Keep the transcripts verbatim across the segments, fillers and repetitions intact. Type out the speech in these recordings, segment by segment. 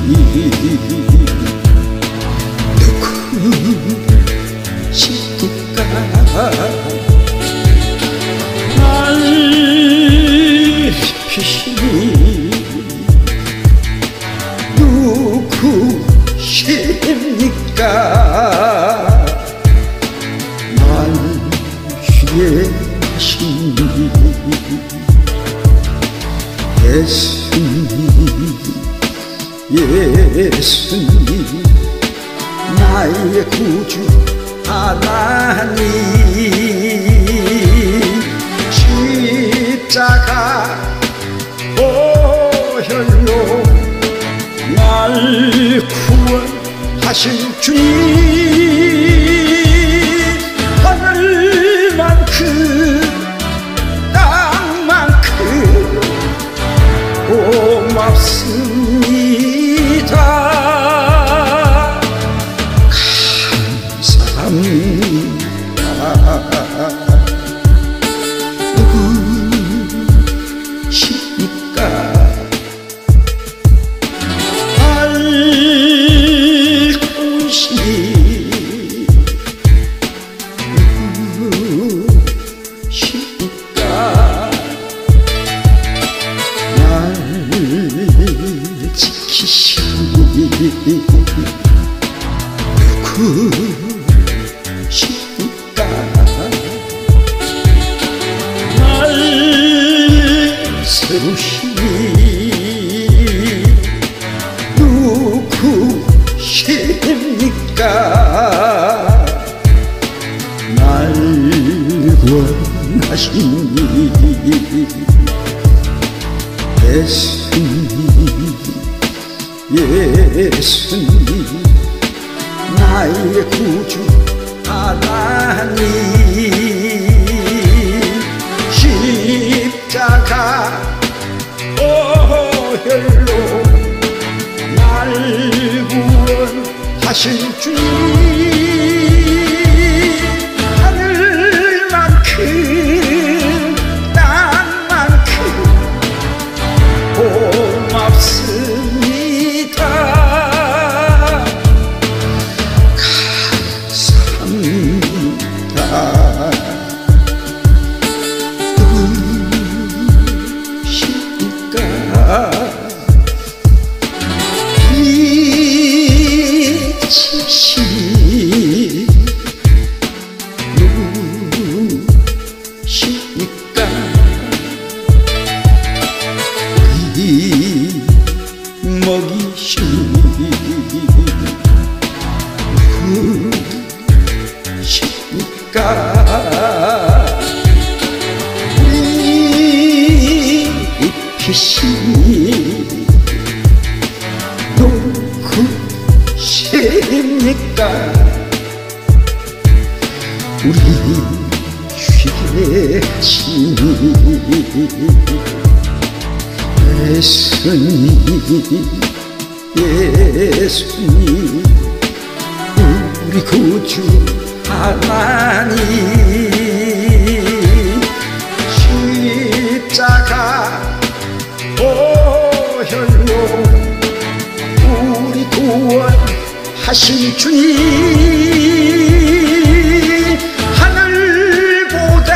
누구십니까? 날 피시니 누구십니까? 날 쉬게 하시니 예수님 예수님 나의 구주 하나님 십자가 보혈로 날 구원하신 주님 하늘만큼 땅만큼 고맙습니다. 감사합니다. 누구십니까? 알고 계시니 누구십니까? 날 지키시니 누구십니까? 날 세우시니 누구십니까? 날 구원하시니 예수님 예수님 나의 구주 하나님 십자가 보혈로 날 구원하신 주님 하늘만큼 땅만큼 고맙습니다. 감사합니다. 누구십니까? 미치시니 누구십니까? 이 먹이시니 누구십니까? 우리 입히시니 누구십니까? 우리 쉬게 하시니 예수님 예수님 우리 구주 하나님 십자가 보혈로 우리 구원하신 주님 하늘보다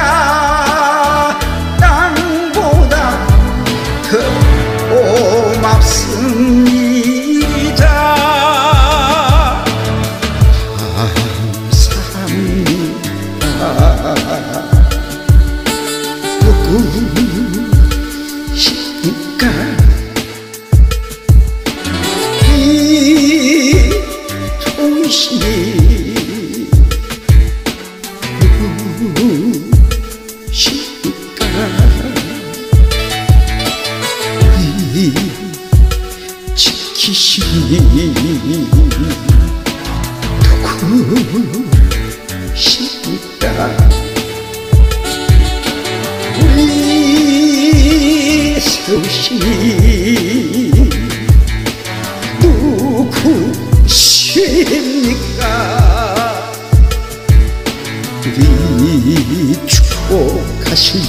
땅보다 더 고맙습니다. 감사합니다. 누구십니까? 이 통신이 누구십니까? 우리 지키시니 누구십니까? 우리 세우시니 누구십니까? 우리 축복하시니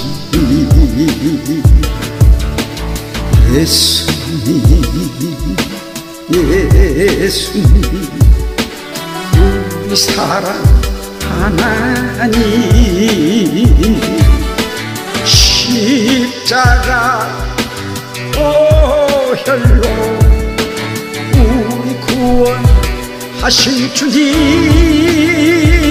예수님 예수님 우리 사랑하나님 십자가 오혈로 우리 구원하신 주님